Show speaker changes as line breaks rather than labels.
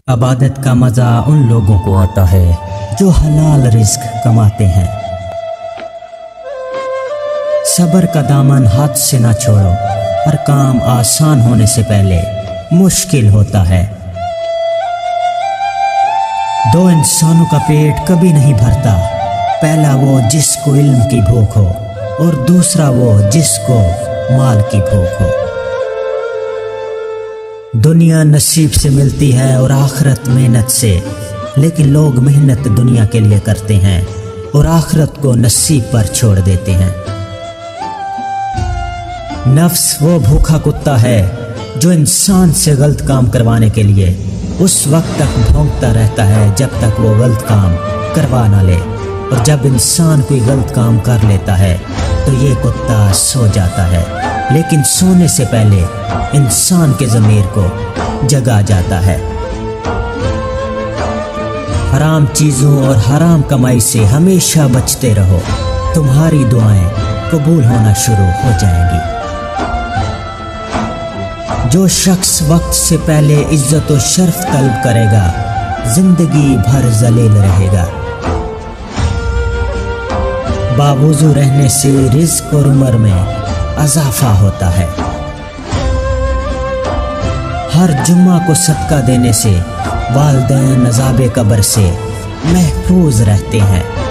इबादत का मज़ा उन लोगों को आता है जो हलाल रिस्क कमाते हैं। सब्र का दामन हाथ से ना छोड़ो, हर काम आसान होने से पहले मुश्किल होता है। दो इंसानों का पेट कभी नहीं भरता, पहला वो जिसको इल्म की भूख हो और दूसरा वो जिसको माल की भूख हो। दुनिया नसीब से मिलती है और आखिरत मेहनत से, लेकिन लोग मेहनत दुनिया के लिए करते हैं और आखिरत को नसीब पर छोड़ देते हैं। नफ्स वो भूखा कुत्ता है जो इंसान से गलत काम करवाने के लिए उस वक्त तक भौंकता रहता है जब तक वो गलत काम करवा ना ले, और जब इंसान कोई गलत काम कर लेता है तो ये कुत्ता सो जाता है, लेकिन सोने से पहले इंसान के ज़मीर को जगा जाता है। हराम चीज़ों और हराम कमाई से हमेशा बचते रहो, तुम्हारी दुआएं कबूल होना शुरू हो जाएंगी। जो शख्स वक्त से पहले इज्जत और शर्फ तलब करेगा, जिंदगी भर जलील रहेगा। बावुज़ू रहने से रिज़्क़ और उम्र में इज़ाफ़ा होता है। हर जुम्मा को सदका देने से वालिदैन अज़ाब कब्र से महफूज रहते हैं।